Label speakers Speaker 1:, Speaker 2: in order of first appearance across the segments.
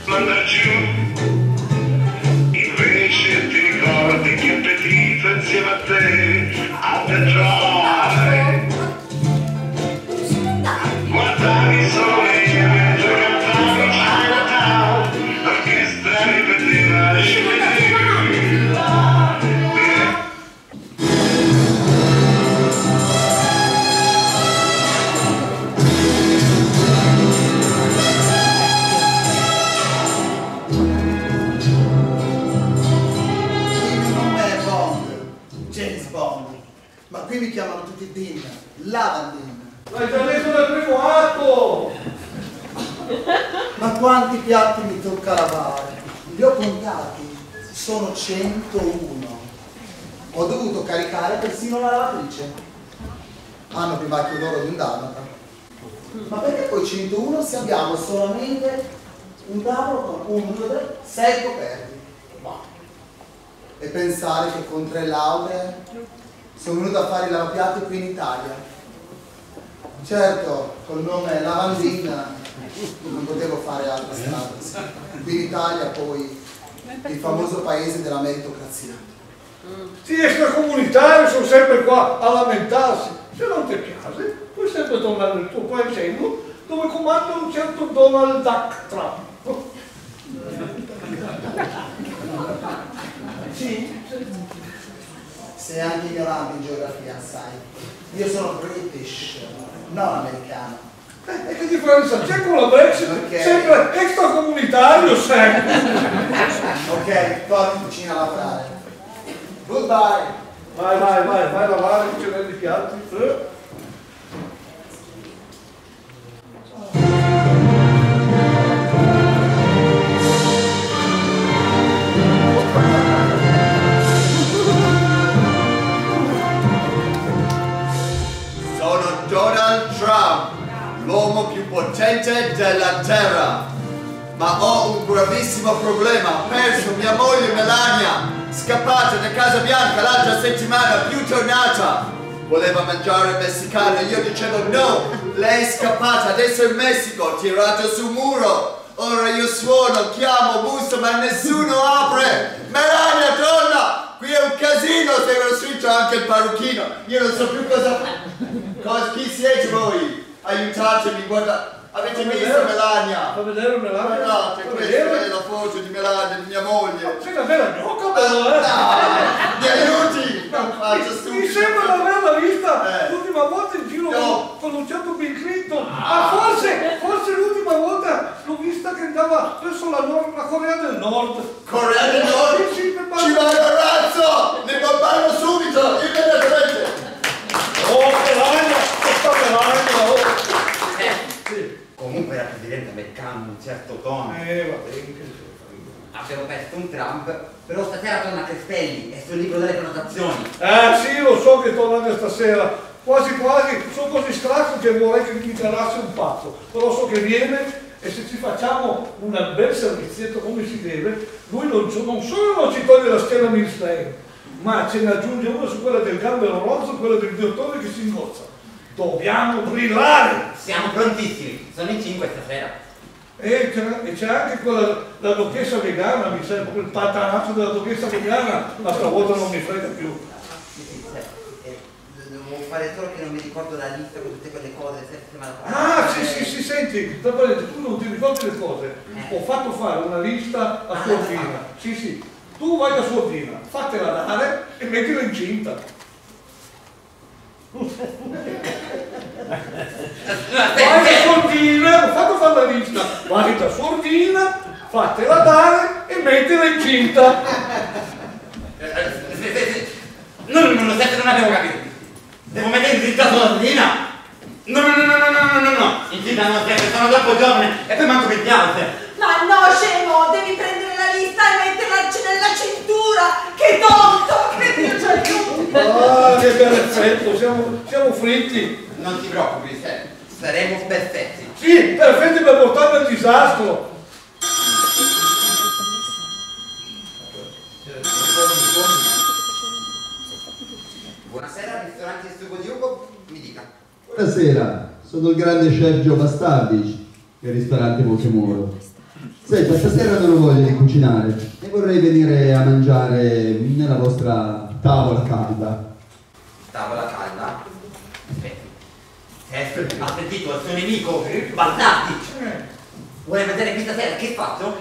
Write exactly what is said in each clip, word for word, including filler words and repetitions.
Speaker 1: mandar giù. Invece ti ricordi che appetito insieme a te a viaggiare. Guardavi il sole mentre cantavi Chinatown, l'orchestra ripeteva
Speaker 2: ma qui mi chiamano tutti Din, Lavandin.
Speaker 3: L'hai già detto dal primo atto!
Speaker 2: Ma quanti piatti mi tocca lavare? Li ho contati, sono centouno. Ho dovuto caricare persino la lavatrice. Hanno più vecchio d'oro di un dalmata. Ma perché poi centouno se abbiamo solamente un tavolo con uno, due, tre, sei coperti? E pensare che con tre lauree sono venuto a fare i lavapiatti qui in Italia. Certo, col nome Lavandina non potevo fare altra strada. Qui in Italia poi il famoso paese della meritocrazia.
Speaker 3: Sti extracomunitari sono sempre qua a lamentarsi. Se non ti piace, puoi sempre tornare nel tuo paesello dove comanda un certo Donald Duck Trump.
Speaker 2: Sì? Sei anche ignorante in geografia, sai. Io sono British, non americano.
Speaker 3: Eh, e che differenza c'è con la Brexit?
Speaker 2: Okay.
Speaker 3: Sempre extracomunitario, sempre.
Speaker 2: Ok, torno in cucina a lavorare. Goodbye.
Speaker 3: Vai, vai, vai, vai a lavare, che ce n'è di piatti. Eh?
Speaker 4: Donald Trump, l'uomo più potente della terra. Ma ho un gravissimo problema, ho perso mia moglie Melania, scappata da Casa Bianca l'altra settimana, più tornata. Voleva mangiare messicano, io dicevo no, lei è scappata, adesso è in Messico, tirato sul muro. Ora io suono, chiamo, busso, ma nessuno apre. Melania, torna! Qui è un casino, sembra scritto anche il parrucchino. Io non so più cosa fare. Chi siete voi? Aiutatemi, guarda. Avete
Speaker 3: Fa
Speaker 4: visto
Speaker 3: vedere?
Speaker 4: Melania?
Speaker 3: Fa vedere Melania?
Speaker 4: Guardate,
Speaker 3: Fa
Speaker 4: questa
Speaker 3: vedere?
Speaker 4: è la foto di Melania, di mia moglie.
Speaker 3: Sei una vera gnocca però, eh?
Speaker 4: No, mi aiuti! Non faccio
Speaker 3: Mi
Speaker 4: stupido.
Speaker 3: sembra di averla vista
Speaker 4: Eh.
Speaker 3: l'ultima volta in giro
Speaker 4: No.
Speaker 3: con, con un certo Bill Clinton. Ma forse, forse l'ultima volta l'ho vista che andava verso la, nord, la Corea del Nord.
Speaker 4: Corea del Nord?
Speaker 3: Sì, sì, per
Speaker 4: Ci va il razzo! Ne bombano subito, immediatamente!
Speaker 3: Oh, Melania! Questa Melania, oh! Sì.
Speaker 5: Comunque era presidente americano, un certo tono.
Speaker 3: Eh, va bene, che se
Speaker 5: Abbiamo perso un Trump, però stasera torna Crestelli, è sul libro delle prenotazioni.
Speaker 3: Eh sì, lo so che tornate stasera, quasi quasi, sono così stracco che vorrei che mi tirasse un pazzo, però so che viene e se ci facciamo un bel servizietto come si deve, lui non, non solo non ci toglie la scheda Milstein, ma ce ne aggiunge una su quella del gambero rozzo, quella del dottore che si ingozza. Dobbiamo brillare!
Speaker 5: Siamo prontissimi, sono in cinque stasera.
Speaker 3: E c'è anche quella, la duchessa vegana, mi sembra, quel patanato della duchessa vegana, ma stavolta non mi frega più.
Speaker 5: Sì, sì, sì. Eh, devo fare solo che non mi ricordo la lista con tutte quelle cose, settimana fa.
Speaker 3: Ah, sì, sì, sì, senti, tra parentesi, tu non ti ricordi le cose.
Speaker 5: Eh.
Speaker 3: Ho fatto fare una lista a
Speaker 5: Ah,
Speaker 3: Suordina. Sì, sì. Tu vai da Suordina, fatela dare e mettila incinta. Vai da Suordina, ho fatto fare la lista. Vai da Suordina, fatela dare e mettila incinta.
Speaker 5: No, no, no, no, non abbiamo capito. Devo mettere incinta sulla Suordina? No, no, no, no, no, no, no, no. Incinta non serve, sono troppo giovane e poi manco mi piace.
Speaker 6: Ma no, scemo, devi prendere la lista e metterla nella cintura! Che tonto! Che Dio ci aiuti!
Speaker 3: Ah, che bel effetto, siamo, siamo fritti.
Speaker 5: Non ti preoccupi, se- saremo perfetti.
Speaker 3: Sì, perfetti per portarmi al disastro.
Speaker 5: Buonasera, ristorante Sugo di Ugo, mi dica.
Speaker 7: Buonasera, sono il grande chef Gio Bastardic del ristorante Pokémoro. Senta, stasera non ho voglia di cucinare e vorrei venire a mangiare nella vostra tavola calda.
Speaker 5: Tavola calda? Aspetta, ha sentito il suo nemico, Balzati? Vuole vedere qui stasera che faccio?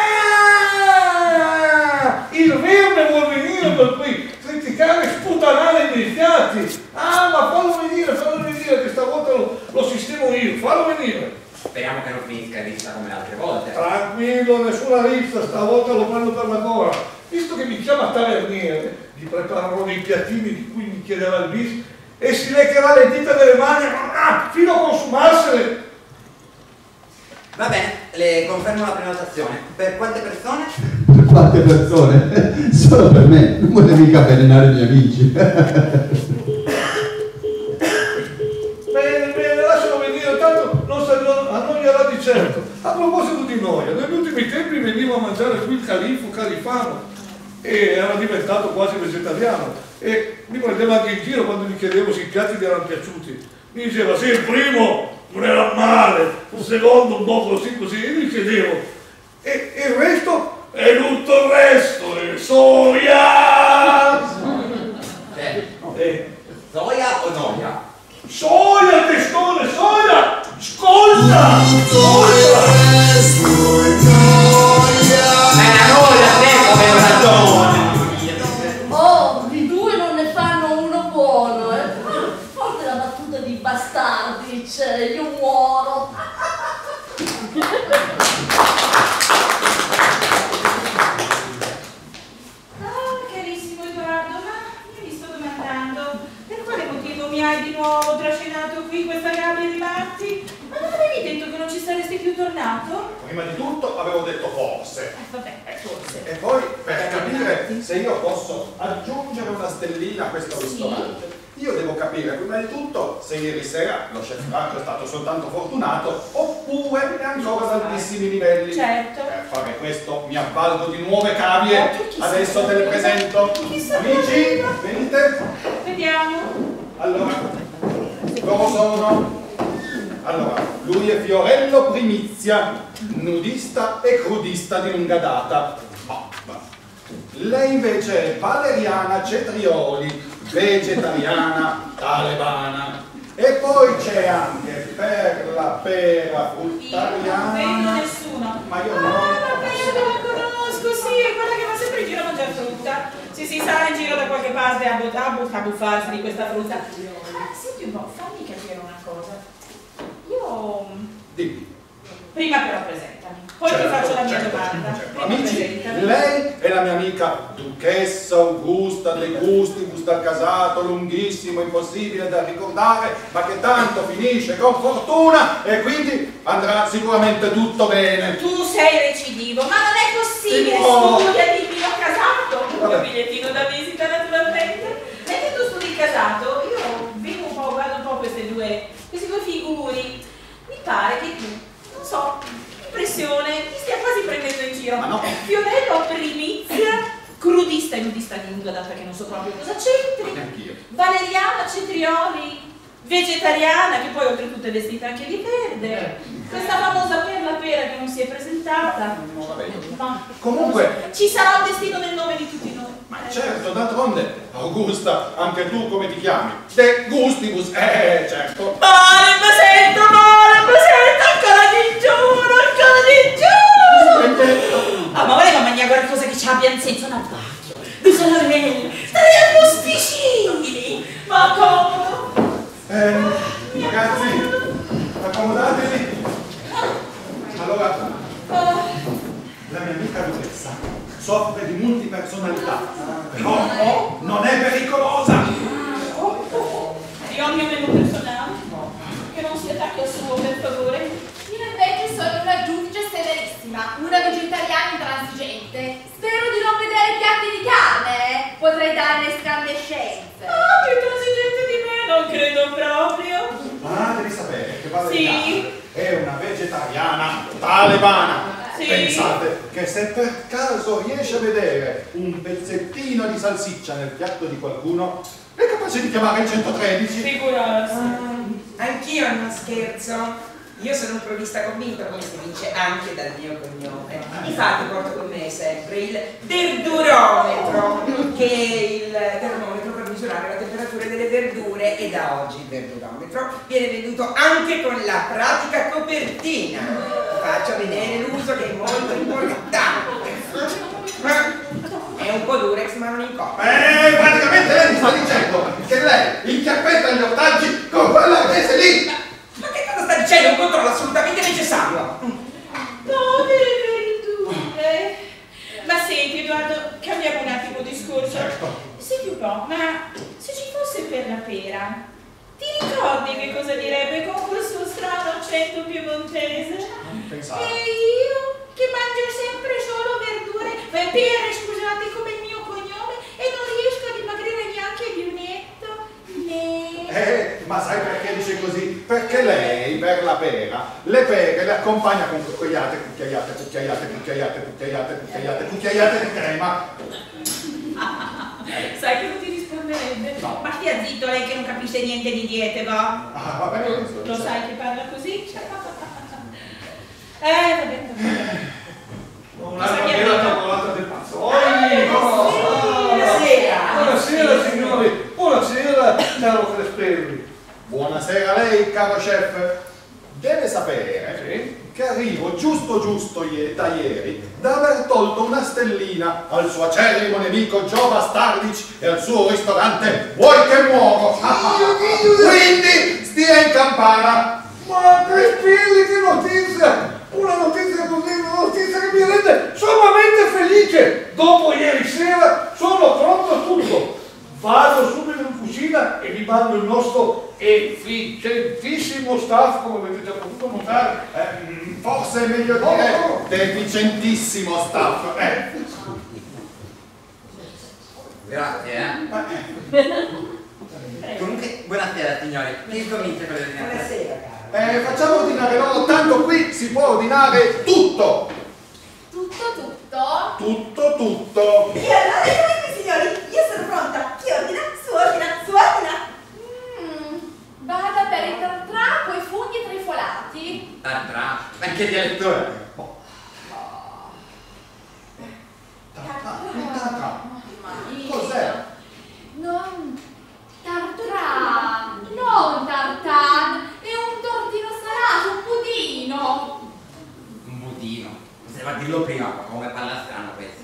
Speaker 3: Ah! Il verme vuol venire per qui, criticare e sputanare i iniziati. Ah, ma fallo venire, fallo venire, che stavolta lo, lo sistemo io, fallo venire.
Speaker 5: Speriamo che non finisca in rissa come le altre volte.
Speaker 3: Tranquillo, nessuna rissa, stavolta lo prendo per la gola. Visto che mi chiama taverniere, gli preparerò dei piattini di cui mi chiederà il bis e si leccherà le dita delle mani ah, fino a consumarsele.
Speaker 5: Va bene, le confermo la prenotazione. Per quante persone?
Speaker 7: Per quante persone? Solo per me, non vuole mica avvelenare i miei amici.
Speaker 3: Bene, bene, lascialo venire, tanto non si annoierà di certo. A proposito di noia, negli ultimi tempi veniva a mangiare qui il califfo califano e era diventato quasi vegetariano e mi prendeva anche in giro quando gli chiedevo se i piatti gli erano piaciuti. Mi diceva sì, il primo non era male, il secondo un po' così così, e gli chiedevo e, e il resto? E tutto il resto è soia!
Speaker 5: Eh,
Speaker 3: Eh,
Speaker 5: soia o noia?
Speaker 3: soia, testone, soia! Ascolta! Ascolta!
Speaker 5: Eh, noia, te avevo ragione!
Speaker 6: Oh, di due non ne fanno uno buono, eh. Forse la battuta di Bastardic, io muoro.
Speaker 8: Ah, carissimo Edoardo, ma io mi sto domandando per quale motivo mi hai di nuovo trascinato qui in questa gabbia di matti? Ma non avevi detto che non ci saresti più tornato?
Speaker 9: Prima di tutto avevo detto forse.
Speaker 8: Eh, vabbè, forse.
Speaker 9: E poi per capire se io posso aggiungere una stellina a questo
Speaker 8: Sì.
Speaker 9: ristorante, io devo capire prima di tutto se ieri sera lo chef Franco è stato soltanto fortunato oppure è ancora ad altissimi livelli.
Speaker 8: Certo.
Speaker 9: Per fare questo mi avvalgo di nuove cavie.
Speaker 8: Oh, che chissà
Speaker 9: Adesso te le
Speaker 8: cosa.
Speaker 9: presento.
Speaker 8: Chissà
Speaker 9: Amici,
Speaker 8: cosa.
Speaker 9: venite.
Speaker 8: Vediamo.
Speaker 9: Allora, loro sono... Allora, lui è Fiorello Primizia, nudista e crudista di lunga data. Oh, va. Lei invece è Valeriana Cetrioli, vegetariana talebana. E poi c'è anche Perla Pera
Speaker 8: Io non vedo
Speaker 9: Fruttariana.
Speaker 8: nessuno.
Speaker 9: Ma io
Speaker 8: Ah,
Speaker 9: no.
Speaker 8: vabbè, io la conosco, sì, è quella che va sempre in giro a mangiare frutta. Sì, sì, sarà in giro da qualche parte a, but- a, but- a buffarsi di questa frutta. Ah, senti un po', fammi capire una cosa. Io...
Speaker 9: Dimmi.
Speaker 8: Prima però presentami, poi
Speaker 9: Certo,
Speaker 8: ti faccio la mia
Speaker 9: certo,
Speaker 8: domanda.
Speaker 9: certo.
Speaker 8: Prima
Speaker 9: Amici,
Speaker 8: presentami.
Speaker 9: lei è la mia amica Duchessa Augusta De Gustibus dal Casato, lunghissimo, impossibile da ricordare, ma che tanto finisce con fortuna e quindi andrà sicuramente tutto bene.
Speaker 8: Tu sei recidivo, ma non è possibile,
Speaker 9: No.
Speaker 8: studiati il mio casato, il
Speaker 9: Vabbè.
Speaker 8: mio bigliettino da visita naturalmente. E che tu studi il casato, io vedo un po', guardo un po' queste due, questi due figuri, mi pare che tu, non so, impressione, mi stia quasi prendendo in giro.
Speaker 9: Ma no.
Speaker 8: Fiorello Primizia, crudista e nudista di lunga data che non so proprio cosa c'entri.
Speaker 9: Neanch'io.
Speaker 8: Valeriana Cetrioli, vegetariana, che poi oltretutto è vestita anche di verde. Questa famosa Perla Pera che non si è presentata.
Speaker 9: Non la vedo.
Speaker 8: Ma
Speaker 9: Comunque-
Speaker 8: ci sarà un destino nel nome di tutti noi.
Speaker 9: Ma
Speaker 8: Eh.
Speaker 9: certo, d'altronde, Augusta, anche tu come ti chiami? De Gustibus, eh certo.
Speaker 8: Male, mi sento male, mi sento ancora di giuro, ancora di giuro. Ah, ma voleva mangiare qualcosa che ci abbia in senso navacchio. Bisogna avere, stare a posticini. Ma comodo.
Speaker 9: Eh, ragazzi, accomodatevi. Allora, la mia amica Duchessa soffre di multipersonalità, però non è pericolosa.
Speaker 8: Io ho il mio menù personale. Che non si attacchi al suo, per favore.
Speaker 10: Io invece sono una giudice severissima, una vegetariana intransigente. Spero di non vedere piatti di carne, potrei dare escandescenze.
Speaker 8: Ah, più transigente di me, non credo proprio.
Speaker 9: Ma devi sapere che Valeriana
Speaker 8: Sì.
Speaker 9: è una vegetariana talebana.
Speaker 8: Sì.
Speaker 9: Pensate che se per caso riesce a vedere un pezzettino di salsiccia nel piatto di qualcuno, è capace di chiamare il centotredici.
Speaker 8: Figurarsi.
Speaker 11: Anch'io non scherzo.
Speaker 8: Io sono un provvista convinto, come si dice anche dal mio cognome. Infatti porto con me sempre il verdurometro, che è il termometro per misurare la temperatura delle verdure, e da oggi il verdurometro viene venduto anche con la pratica copertina. Vi faccio vedere l'uso, che è molto importante. È un po' durex ma non incomoda.
Speaker 9: Eh, praticamente lei mi sta dicendo che lei inchiappetta gli ortaggi con quella rese lì!
Speaker 8: Ma che cosa sta dicendo? Un controllo assolutamente necessario.
Speaker 11: Povere verdure. Ma senti Edoardo, cambiamo un attimo discorso.
Speaker 9: Certo.
Speaker 11: Senti un po', ma se ci fosse per la pera, ti ricordi che cosa direbbe con questo strano accento piemontese?
Speaker 9: Pensavo.
Speaker 11: E io, che mangio sempre solo verdure, eh, pere, scusate, come il mio cognome, e non riesco a dimagrire neanche di un etto, né...
Speaker 9: Eh, ma sai perché dice così? Perché lei, per la pera, le pere le accompagna con cucchiaiate, cucchiaiate, cucchiaiate, cucchiaiate, cucchiaiate, cucchiaiate, cucchiaiate di crema.
Speaker 11: Sai che non ti risponderebbe?
Speaker 9: No.
Speaker 11: Ma stia zitto, lei che non capisce niente di diete, va?
Speaker 9: Ah, va bene, lo so.
Speaker 11: Lo sai che parla così? Eh, va bene, va bene.
Speaker 3: Un'altra bella tavolata del Mazzoli!
Speaker 8: Buonasera!
Speaker 3: Buonasera signori! Buonasera, caro Cresperli!
Speaker 9: Buonasera a lei, caro chef. Deve sapere che arrivo giusto giusto ie- da ieri da aver tolto una stellina al suo acerrimo nemico Joe Bastardic e al suo ristorante Vuoi che muovo? Quindi stia in campana.
Speaker 3: Ma Cresperli, che notizia! Una notizia così, una notizia che mi rende sommamente felice! Dopo ieri sera sono pronto a tutto! Vado subito in cucina e vi mando il nostro efficientissimo staff, come avete già potuto notare.
Speaker 9: Eh, forse è meglio dire deficientissimo staff. Eh.
Speaker 5: Grazie, eh. Comunque, buonasera signori. Chi comincia con le ordinazioni?
Speaker 8: Buonasera, caro.
Speaker 9: Eh, facciamo ordinare loro, tanto qui si può ordinare tutto.
Speaker 10: Tutto, tutto.
Speaker 9: Tutto, tutto.
Speaker 6: E allora, eccomi qui signori, io sono pronta. Chi ordina? Su ordina, su ordina.
Speaker 10: Mm, vada per i tartrà, poi funghi e trifolati.
Speaker 5: Tartrà? Ma che dialettore?
Speaker 9: Cos'è?
Speaker 10: Non tartrà, non tartan, è un tortino salato, un budino.
Speaker 5: Un budino. Poteva dirlo prima, come parla strano questo.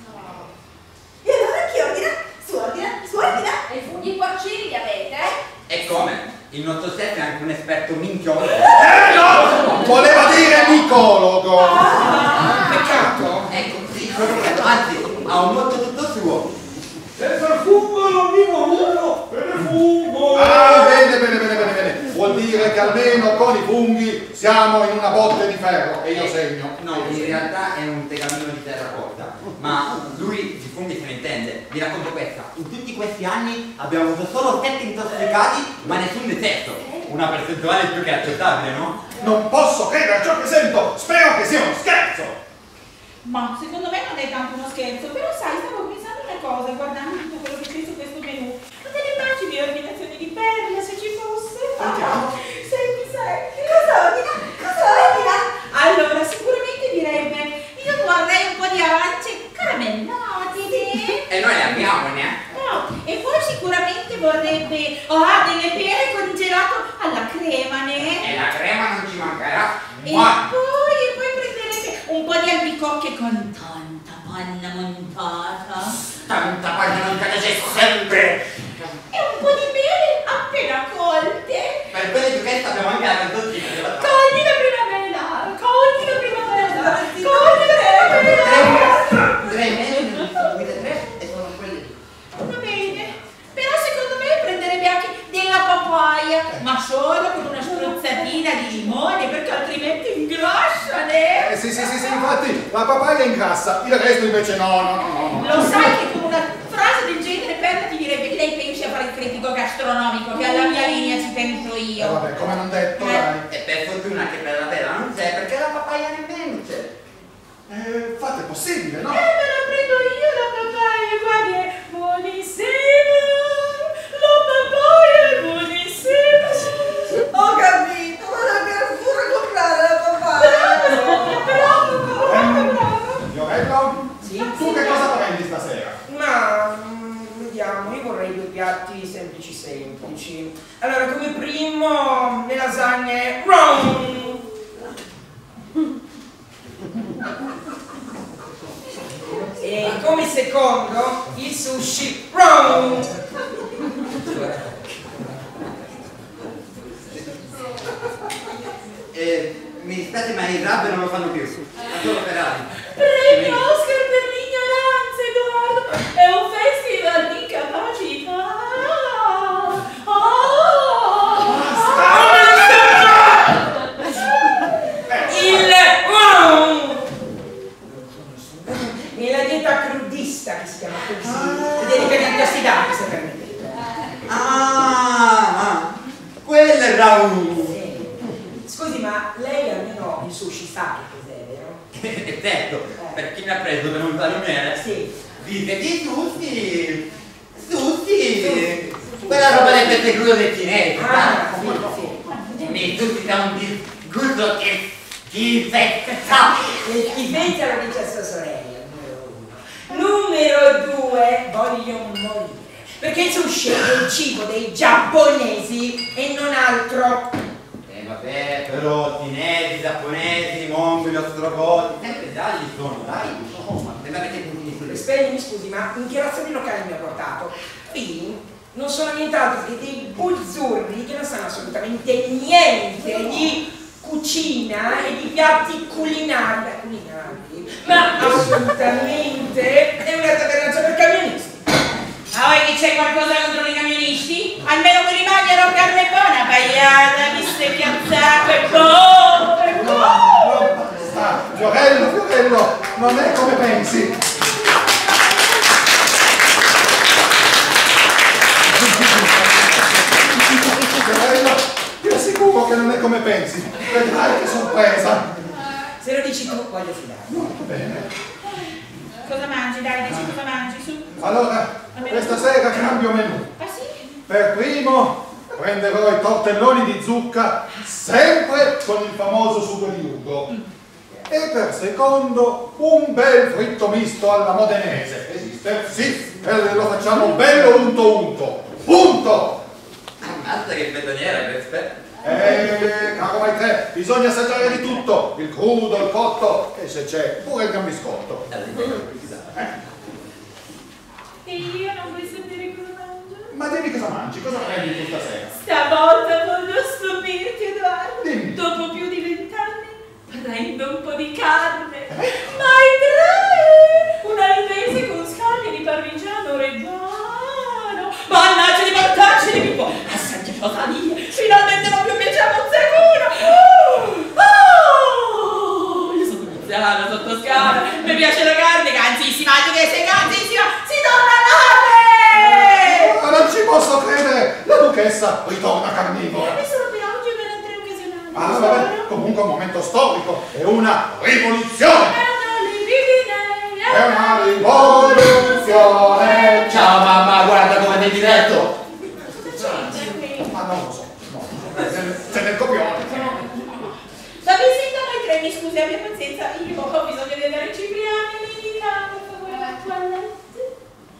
Speaker 6: E allora chi ordina? Su ordina, su ordina.
Speaker 10: E i funghi porcini li avete?
Speaker 5: E come? Il nostro chef è anche un esperto minchiologo.
Speaker 9: Eh no! Voleva dire micologo.
Speaker 5: Ah, peccato! Ecco, sì, corretto. Anzi, ha un motto tutto suo.
Speaker 3: Senza il fungo non vivo uno, per il fungo!
Speaker 9: Ah, bene, bene, bene, bene, bene. Vuol dire che almeno con i funghi siamo in una botte di ferro e io segno.
Speaker 5: No, in realtà è un tegamino di terracotta, ma lui di funghi se ne intende. Vi racconto questa: in tutti questi anni abbiamo avuto solo sette intossicati, ma nessun decesso. Una percentuale più che accettabile, no?
Speaker 9: Non posso credere a ciò che sento. Spero che sia uno scherzo.
Speaker 11: Ma secondo me non è tanto uno scherzo, però sai, stavo pensando una cosa, guardando tutto quello che c'è su questo menù. Ma te ne immagini ordinazioni di perla se ci fosse?
Speaker 9: Andiamo.
Speaker 11: Senti, senti.
Speaker 6: Cosa ordina? Cosa ordina?
Speaker 11: Allora, sicuramente direbbe, io vorrei un po' di arance caramellate.
Speaker 5: E noi le abbiamo, ne?
Speaker 11: No, e poi sicuramente vorrebbe, ah, delle pere con gelato alla crema, ne?
Speaker 5: E la crema non ci mancherà.
Speaker 11: E
Speaker 5: Ma
Speaker 11: poi, e poi prenderebbe un po' di albicocche con tanta panna montata.
Speaker 5: tanta panna non c'è sempre.
Speaker 11: E un po' di mele appena colte.
Speaker 5: Per quelle più che abbiamo anche la canzoncina.
Speaker 11: Cogli la primavera, cogli la primavera, cogli la primavera.
Speaker 5: Tre mele, ne tre e sono quelle lì.
Speaker 11: Va bene, però secondo me prenderebbe anche della papaya, ma solo con una spruzzatina di limone, perché altrimenti ingrassa, né?
Speaker 9: Eh sì, sì, sì, sì, infatti la papaya ingrassa, il resto invece no, no, no, no.
Speaker 11: Lo sai che con una frase del genere Perla ti direbbe che lei pensi a fare il critico gastronomico, che alla mia linea ci penso
Speaker 9: Eh
Speaker 11: io.
Speaker 9: vabbè, come non detto,
Speaker 11: Eh.
Speaker 9: dai.
Speaker 5: E per fortuna che per la vera non c'è, perché la papaya nemmeno c'è.
Speaker 9: Eh, fate possibile, no?
Speaker 11: Eh, me la prendo io la papaya, guardi, è buonissima! La papaya è buonissima!
Speaker 6: Ho capito, vado al Carrefour a comprare la
Speaker 8: sushi. Allora, come primo, le lasagne wrong. E come secondo, il sushi wrong.
Speaker 5: Eh, mi dispiace ma i rub non lo fanno più, ma solo per ali.
Speaker 11: Premio Oscar per l'ignoranza, Edoardo! È un festival di capacità!
Speaker 8: Oh! Il wow! È la dieta crudista che si chiama così, dedica agli antiossidanti, se permettete.
Speaker 5: Ah, quella è Raul!
Speaker 8: Scusi, ma lei almeno il sushi sa che cos'è, vero?
Speaker 5: E certo, per chi mi ha preso per un salumiere?
Speaker 8: Sì.
Speaker 5: Dite di sushi! Sushi! Quella roba del pezzo crudo del cinese,
Speaker 8: Ah,
Speaker 5: sai?
Speaker 8: sì, sì.
Speaker 5: Mi sushi da un disgusto che schifezza!
Speaker 8: Le schifezze lo dice a sua sorella, numero uno. Numero due, voglio morire. Perché il sushi è il cibo dei giapponesi e non altro.
Speaker 5: Eh vabbè, però cinesi, giapponesi, mongoli, ostrogoti, sempre dagli sono, dai, insomma, non avete punti sulle
Speaker 8: Spegni, mi scusi, ma in che razioni locali mi ha portato? Qui non sono nient'altro che dei buzzurri che non sanno assolutamente niente di cucina e di piatti culinari, culinari, ma assolutamente è una tabernaccia per camionisti.
Speaker 11: Ma voi che c'è qualcosa contro i camionisti? Almeno quelli mangiano carne buona, pagliata, viste chiazzate, povere, povere!
Speaker 9: Ah, Fiorello, Fiorello, non è come pensi. Fiorello, ti assicuro che non è come pensi. Vedrai che sorpresa.
Speaker 8: Se lo dici tu, voglio fidarmi.
Speaker 9: Bene.
Speaker 11: Cosa mangi? Dai, dici cosa mangi, su.
Speaker 9: Allora, questa sera cambio menù.
Speaker 11: Ah sì?
Speaker 9: Per primo prenderò i tortelloni di zucca, sempre con il famoso sugo di Ugo. E per secondo un bel fritto misto alla modenese. Esiste? Sì, e lo facciamo bello unto unto. Punto!
Speaker 5: Ammazza che betoniera, che esperto!
Speaker 9: Eh, caro mai te, bisogna assaggiare di tutto, il crudo, il cotto e se c'è pure il gambiscotto. Eh.
Speaker 11: E io non vuoi sapere cosa mangio?
Speaker 9: Ma dimmi cosa mangi, cosa prendi tu stasera?
Speaker 11: Stavolta voglio stupirti, Edoardo.
Speaker 9: Dimmi.
Speaker 11: Dopo più di vent'anni prendo un po' di carne. Mai tre! Un alvese con scaglie di parmigiano reggiano. Mannaggia di mortacci di pippo. Assaggia rosalia. Finalmente non più piaceva un secondo. Oh! Io sono veneziana, sottoscala. Mi piace la carne, ganzissima. Tu che sei ganzissima, si torna all'ave!
Speaker 9: Ma non ci posso credere! La duchessa ritorna carnivora!
Speaker 11: È solo per oggi per altre occasionali.
Speaker 9: Ah, vabbè, comunque è un momento storico, è una rivoluzione! È una rivoluzione!
Speaker 5: Ciao mamma, guarda come ti diretto!
Speaker 9: Ma non lo so, no. C'è nel copione!
Speaker 11: State zitta noi tre, mi scusi, abbia pazienza, io ho bisogno di andare a Cipriani, mi dica, per favore, la toilette.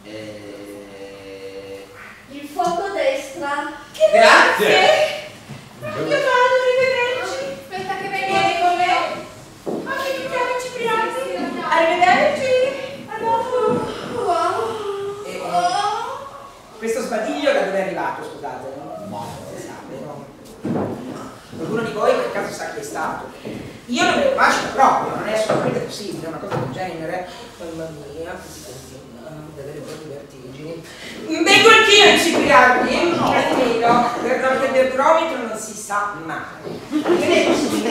Speaker 5: Eh...
Speaker 6: Il fuoco a destra.
Speaker 11: Che
Speaker 5: Grazie!
Speaker 11: Io vado, arrivederci.
Speaker 10: Aspetta che vieni con me.
Speaker 11: Ma che mi chiami Cipriani? Arrivederci. A dopo. Wow.
Speaker 8: E, questo sbadiglio da dove è arrivato, scusate? No, si sa, vero? Qualcuno di voi per caso sa chi è stato? Io non me lo immagino proprio, non è assolutamente possibile una cosa del genere. Mamma mia, così continua, deve avere un po' di vertigini. Vengo anch'io in Cipriani, almeno, perché il termometro non si sa mai. Arrivederci.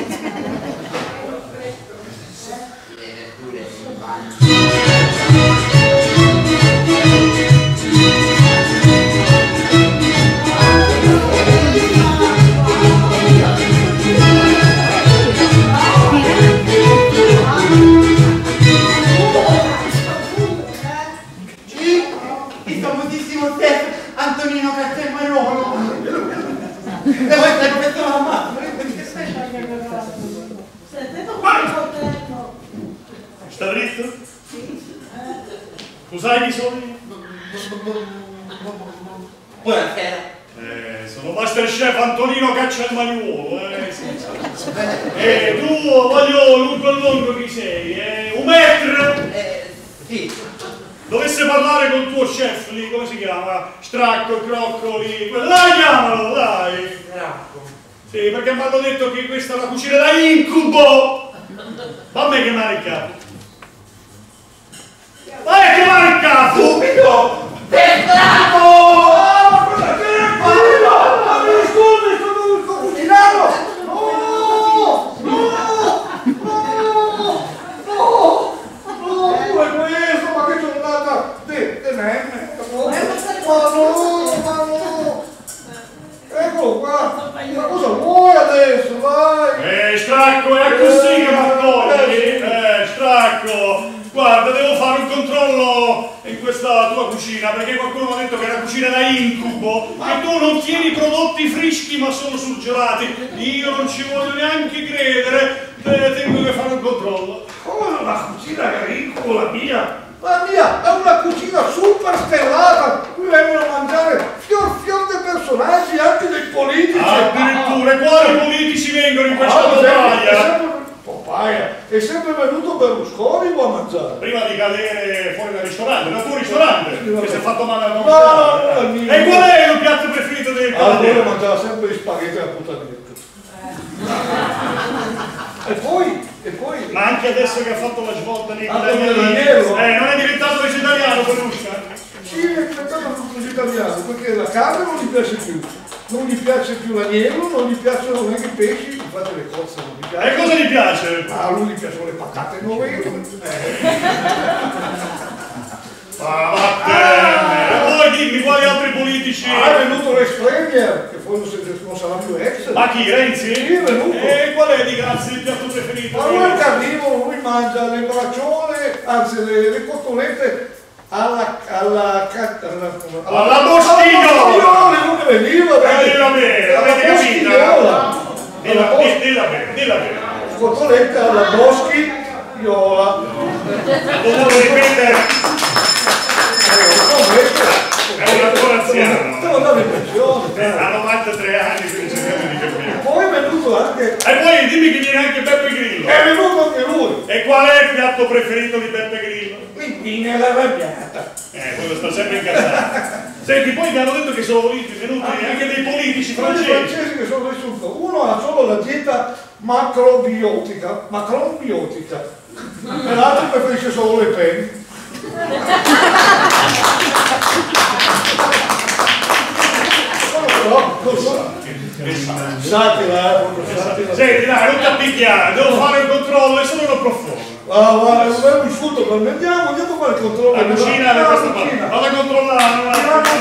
Speaker 5: Bene, pure il bagno. Il famosissimo chef Antonino Castelmarone. E questa è come tua mamma.
Speaker 12: Sta dritto? Cos'hai di solito?
Speaker 5: Buonasera.
Speaker 12: Eh, sono Masterchef Antonino Cacciamariuolo, eh, sì, sì. E tu, voglio lungo lungo chi sei, eh? Un metro?
Speaker 5: Eh, sì.
Speaker 12: Dovesse parlare col tuo chef lì, come si chiama? Stracco, Croccoli, quello, dai, chiamalo, dai!
Speaker 5: Stracco.
Speaker 12: Sì, perché mi hanno detto che questa è la cucina da incubo! Fammi chiamare il capo! Vai a chiamare il capo! Subito!
Speaker 3: Stracco! Ma cosa che fa? Ma mi scusi, sono il cucinato! No! No! No! No! No! Pure questo, ma che giornata di nemme! Ma no! Ma no! Eccolo qua! Ma cosa vuoi adesso? Vai!
Speaker 12: Eh, Stracco, è così che mi accogli! Eh, Stracco! Guarda, devo fare un controllo in questa tua cucina, perché qualcuno mi ha detto che è una cucina da incubo, che tu non tieni prodotti freschi ma solo surgelati. Io non ci voglio neanche credere, eh, tengo che fare un controllo.
Speaker 3: Come una cucina da incubo la mia? La mia è una cucina super stellata, qui vengono a mangiare fior fior dei personaggi, anche dei politici.
Speaker 12: Addirittura, quali politici vengono in questa
Speaker 3: Ah,
Speaker 12: battaglia?
Speaker 3: Papaya, è sempre venuto Berlusconi a mangiare.
Speaker 12: Prima di cadere fuori dal ristorante, dal tuo ristorante, che si è fatto male alla
Speaker 3: No,
Speaker 12: nostra.
Speaker 3: no, no, no,
Speaker 12: E qual è il piatto preferito del
Speaker 3: Allora
Speaker 12: cavaliere?
Speaker 3: mangiava sempre gli spaghetti alla puttanetta. E poi, e poi...
Speaker 12: Ma anche adesso che ha fatto la svolta nei
Speaker 3: Ah,
Speaker 12: italiani,
Speaker 3: come l'agnello?
Speaker 12: eh, non è diventato vegetariano Pelusca?
Speaker 3: Sì, è diventato tutto vegetariano, perché la carne non gli piace più. Non gli piace più l'agnello, non gli piacciono neanche i pesci, infatti le cozze non gli piacciono.
Speaker 12: E cosa gli piace?
Speaker 3: Ah, a lui gli piacciono le patate nuove.
Speaker 12: Ah, vattene! E poi dimmi quali altri politici?
Speaker 3: Ah, è venuto Rex Premier, che poi non, si- non sarà più ex.
Speaker 12: Ma chi, Renzi?
Speaker 3: Sì, è venuto.
Speaker 12: E qual è di grazie il piatto preferito?
Speaker 3: Ma lui è carnivoro, lui mangia le bracciole, anzi le, le cotolette alla alla alla,
Speaker 12: alla, alla bostignola!
Speaker 3: Non che veniva,
Speaker 12: Eh, dilla bene, avete capito? Dilla bene, dilla bene, dilla bene.
Speaker 3: Cotolette alla bostignola.
Speaker 12: Dovuto ripetere. È un attore anziano.
Speaker 3: Devo dare impressione.
Speaker 12: Eh, ha novantatré anni, quindi cerchiamo di capire.
Speaker 3: Poi è venuto anche.
Speaker 12: E poi dimmi che viene anche Beppe Grillo.
Speaker 3: È venuto anche lui.
Speaker 12: E qual è il piatto preferito di Beppe Grillo?
Speaker 3: Quindi nella arrabbiata.
Speaker 12: Eh, quello sta sempre incazzato. Senti, poi mi hanno detto che sono venuti anche dei politici
Speaker 3: Sono i
Speaker 12: francesi.
Speaker 3: francesi che sono risultati. Uno ha solo la dieta macrobiotica, macrobiotica. E l'altro preferisce solo le penne. No, non so. Satira, eh.
Speaker 12: Senti, dai, non ti appicchiare, devo fare un controllo e sono uno profondo.
Speaker 3: Ah, guarda, non è un insulto, ma andiamo, andiamo a fare il controllo.
Speaker 12: La cucina è questa parte. Vado a controllare, non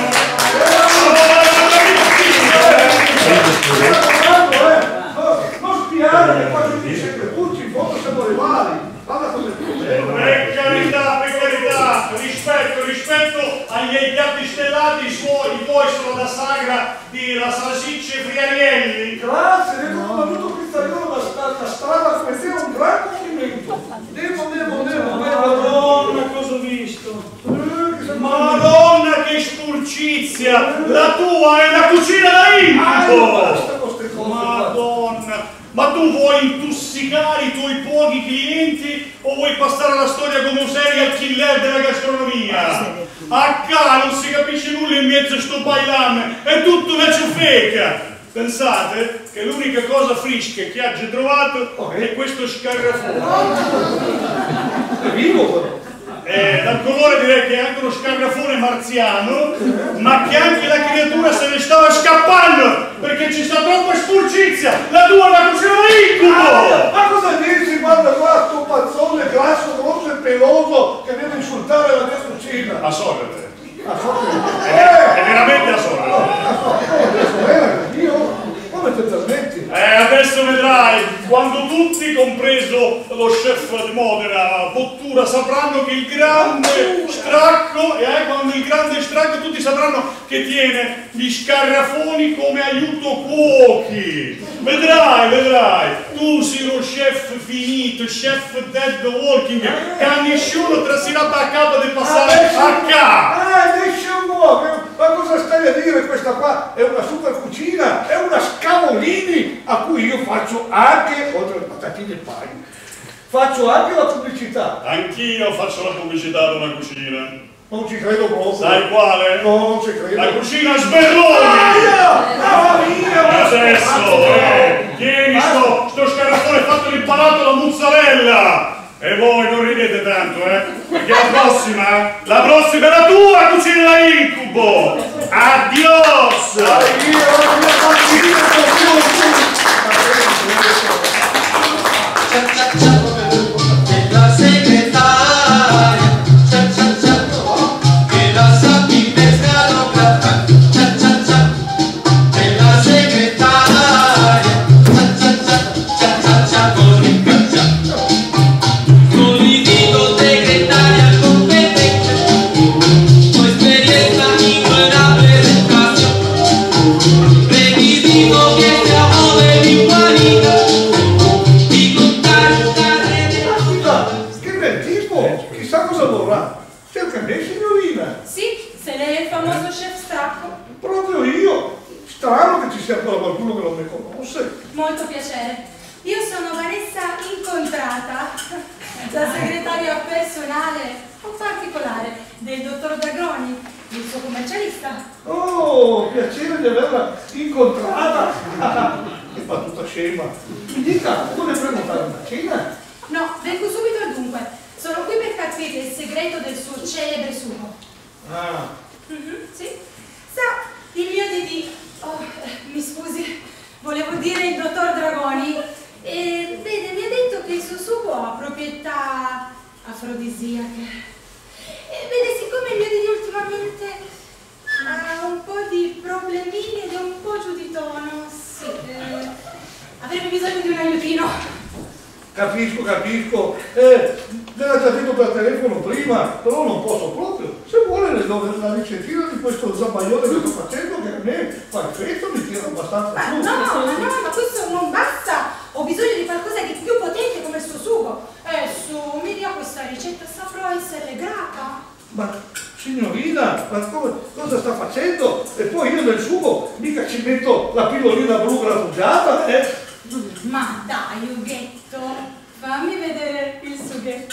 Speaker 3: non spiare, che qua ci dice che tutti in fondo siamo rivali. Guarda come
Speaker 12: per carità, per carità, rispetto, rispetto agli piatti stellati, i suoi, i tuoi sono la sagra di la salsiccia e friarielli.
Speaker 3: Grazie, devo no. Venuto pizzaiolo la, la strada come te, un gran complimento. Devo, devo, devo,
Speaker 12: Madonna, cosa ho visto? Madonna, che sporcizia! La tua è una cucina da incubo! Madonna! Ma tu vuoi intossicare i tuoi pochi clienti o vuoi passare alla storia come un serial killer della gastronomia? A ca, non si capisce nulla in mezzo a sto bailam, è tutto una ciofeca! Pensate che l'unica cosa fresca che ha già trovato è questo scarrafone.
Speaker 3: È vivo però!
Speaker 12: Eh, dal colore direi che è anche uno scarrafone marziano, ma che anche la creatura se ne stava scappando perché ci sta troppa sporcizia. La tua è una cucina da incubo!
Speaker 3: Ma cosa dici? Guarda qua, sto pazzone grasso, grosso e peloso che viene a insultare la mia cucina.
Speaker 12: A Socrate.
Speaker 3: A Socrate.
Speaker 12: È, è veramente a Socrate.
Speaker 3: Io? Come te permetti?
Speaker 12: Eh, adesso vedrai, quando tutti, compreso lo chef di Modena, Bottura, sapranno che il grande Stracco, e eh, quando il grande Stracco tutti sapranno che tiene gli scarrafoni come aiuto cuochi. Vedrai, vedrai, tu sei uno chef finito, chef dead walking, che a nessuno trasirà a capo di passare a ca.
Speaker 3: Ah, nessuno! Ma cosa stai a dire? Questa qua è una super cucina, è una Scavolini a cui io faccio anche, oltre alle patatine e il pane, faccio anche la pubblicità.
Speaker 12: Anch'io faccio la pubblicità ad una cucina.
Speaker 3: Non ci credo proprio.
Speaker 12: Sai quale?
Speaker 3: No, non ci credo.
Speaker 12: La cucina Sberloni!
Speaker 3: Ah, mia!
Speaker 12: Adesso, eh! Tieni sto, sto scarafone fatto l'impanato alla mozzarella! E voi non ridete tanto, eh? Perché la prossima, la prossima è la tua cucina da incubo! Adios!
Speaker 13: La segretaria, cha cha cha, che la sapi pescano cafà, cha cha cha, che la segretaria, cha cha cha, cha cha cha, con il caccia. Politico segretaria competente, con esperienza in buona presentazione, requisito che siamo degli uguali.
Speaker 3: Chissà cosa vorrà. Cerca me, signorina.
Speaker 11: Sì, se lei è il famoso chef Stracco.
Speaker 3: Proprio io. Strano che ci sia ancora qualcuno che non mi conosce.
Speaker 14: Molto piacere. Io sono Vanessa Incontrata, la segretaria personale un particolare del dottor Dagroni, il suo commercialista.
Speaker 3: Oh, piacere di averla incontrata. Che fa tutta scema. Mi dica, vuole prenotare una cena?
Speaker 14: No, vengo subito al dunque. Sono qui per capire il segreto del suo celebre sugo.
Speaker 3: Ah.
Speaker 14: Mm-hmm, sì. Sa, il mio Didì, oh, mi scusi, volevo dire il dottor Dragoni, e vede, mi ha detto che il suo sugo ha proprietà afrodisiache. E vede, siccome il mio Didì ultimamente ha un po' di problemini ed è un po' giù di tono, sì, eh, avrebbe bisogno di un aiutino.
Speaker 3: Capisco, capisco. Eh, me l'ha già detto per telefono prima, però non posso proprio. Se vuole le do la ricettina di questo zabaione che sto facendo, che a me fa effetto, mi tira abbastanza
Speaker 14: Ma
Speaker 3: su.
Speaker 14: no, ma no, ma questo non basta. Ho bisogno di qualcosa di più potente come il suo sugo. Eh, su, mi dia questa ricetta, saprò essere grata.
Speaker 3: Ma signorina, ma come, cosa sta facendo? E poi io nel sugo mica ci metto la pillolina blu grattugiata, eh?
Speaker 14: Ma dai, Ughetto, fammi vedere il sughetto.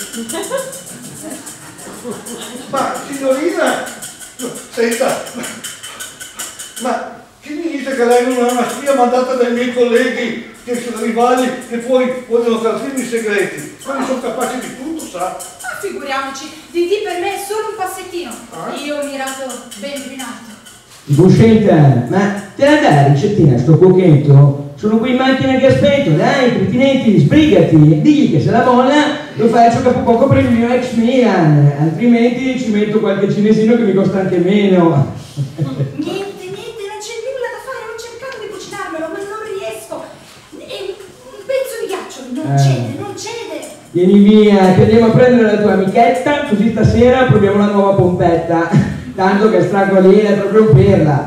Speaker 3: Ma signorina, senta, ma chi mi dice che lei non è una spia mandata dai miei colleghi, che sono rivali, che poi vogliono trasferirmi i segreti? Quelli sono capaci di tutto, sa?
Speaker 14: Ma figuriamoci, Didì per me è solo un passettino.
Speaker 3: Ah?
Speaker 14: Io ho mirato ben più in alto.
Speaker 15: Buscetta, ma te la dai la ricettina a sto cuocchetto? Sono qui in macchina che aspetto, dai, cretinetti, sbrigati, digli che se la molla lo faccio capo poco per il mio ex Milan, altrimenti ci metto qualche cinesino che mi costa anche meno.
Speaker 14: Niente, niente, non c'è nulla da fare, ho cercato di cucinarmelo, ma non riesco. È un pezzo di ghiaccio, non
Speaker 15: Eh.
Speaker 14: cede, non cede.
Speaker 15: Vieni via, che andiamo a prendere la tua amichetta, così stasera proviamo la nuova pompetta. Tanto che Stracco lì è proprio perla.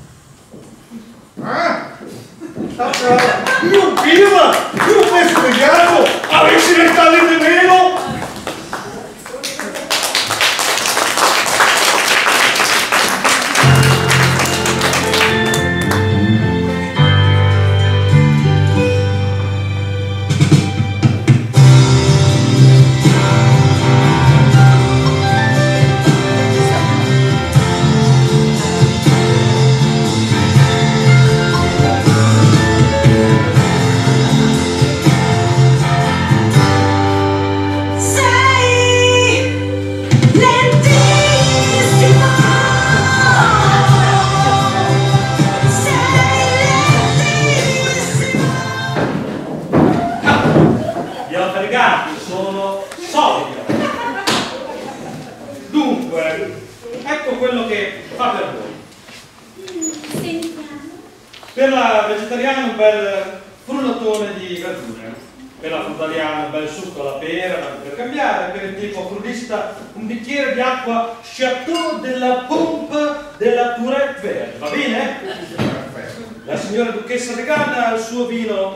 Speaker 3: Ah? Io prima, io penso che gatto avessi le talle di meno.
Speaker 12: Gli albergati sono solidi. Dunque, ecco quello che fa per voi.
Speaker 14: Sentiamo.
Speaker 12: Per la vegetariana un bel frullatone di verdure, per la frutariana un bel succo alla pera, tanto per cambiare, per il tipo frulista un bicchiere di acqua Chateau della Pompe della Tourette Verde, va bene? La signora duchessa vegana, il suo vino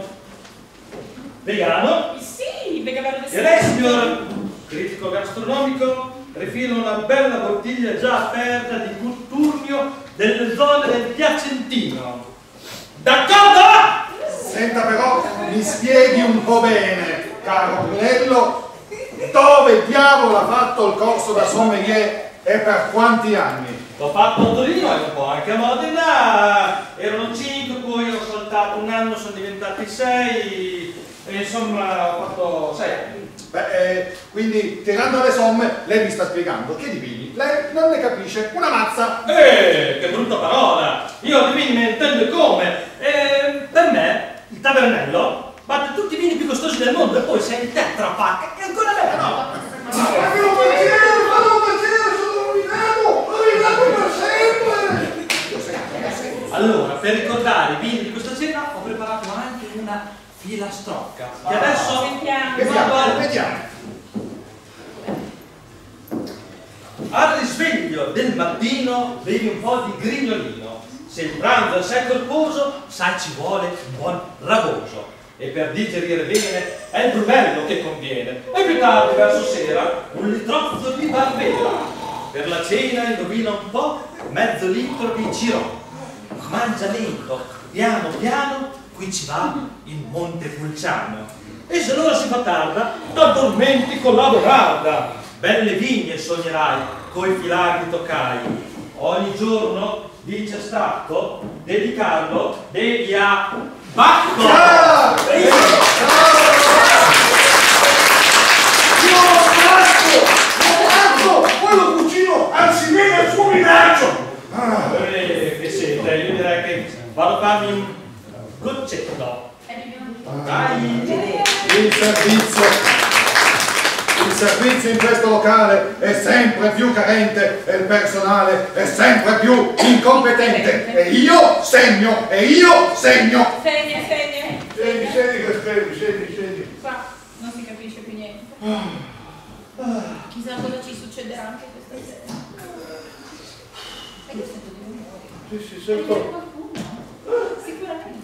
Speaker 12: vegano.
Speaker 11: Sì, vega verde.
Speaker 12: E lei, signor critico gastronomico,
Speaker 16: rifilo una bella bottiglia già aperta di Cuturnio delle zone del Piacentino. D'accordo?
Speaker 9: Senta però, mi spieghi un po' bene, caro Brunello, dove diavolo ha fatto il corso da sommelier e per quanti anni?
Speaker 16: L'ho fatto a Torino e un po' anche a Modena, erano cinque, poi ho saltato un anno, sono diventati sei, e insomma ho fatto sei anni.
Speaker 9: Beh, eh, quindi tirando le somme, lei mi sta spiegando che di vini lei non ne capisce una mazza.
Speaker 16: Eh, che brutta parola! Io di vini me ne intendo come. Eh, per me, il Tavernello batte tutti i vini più costosi del mondo e poi sei il Tetra Pak, è ancora meglio, no?
Speaker 9: Ma che non piacere, ma non piacere, sono rovinato, rovinato per sempre!
Speaker 16: Allora, per ricordare i vini di questa cena ho preparato anche una filastrocca. E
Speaker 9: Ah,
Speaker 16: adesso
Speaker 9: vediamo, vediamo.
Speaker 16: Al risveglio del mattino bevi un po' di grignolino. Se il pranzo è assai corposo, sai ci vuole un buon ragoso. E per digerire bene è il Brunello che conviene. E più tardi, verso sera, un litrozzo di Barbera. Per la cena indovina un po' mezzo litro di Cirò. Mangia lento, piano piano, qui ci va il Montepulciano. E se l'ora si fa tarda, t'addormenti con la borarda. Belle vigne sognerai, coi filati toccai. Ogni giorno, dice Stacco, dedicarlo devi a Bacco!
Speaker 9: Ciao! Io Bacco! Bacco! Poi lo cucino anzi bene al suo minaccio!
Speaker 16: Ah. Eh, che siete, io direi che vado a farmi un goccetto. Dai!
Speaker 9: Il servizio, il servizio in questo locale è sempre più carente e il personale è sempre più incompetente. E io segno, e io segno.
Speaker 11: Segna, segna.
Speaker 9: Scendi, scendi che scendi, scendi, scendi.
Speaker 11: Qua non si capisce più niente. Chissà cosa ci succederà anche questa sera. E che sento di rumore?
Speaker 9: Sì, sì, sento.
Speaker 11: Qualcuno? Sicuramente.